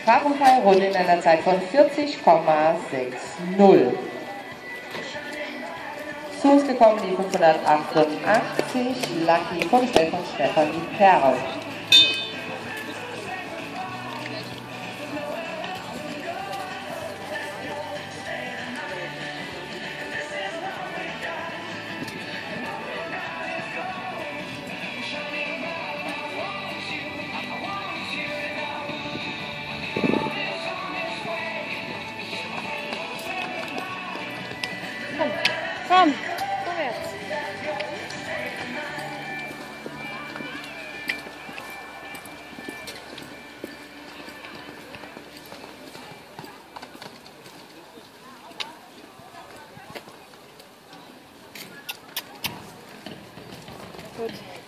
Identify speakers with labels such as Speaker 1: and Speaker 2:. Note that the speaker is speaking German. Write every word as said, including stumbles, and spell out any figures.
Speaker 1: Fahrunfall, Runde in einer Zeit von vierzig Komma sechzig. Zu uns gekommen die fünfhundertachtundachtzig Lucky, vorgestellt von Stefanie Perl.
Speaker 2: Komm, komm, vorwärts. Gut.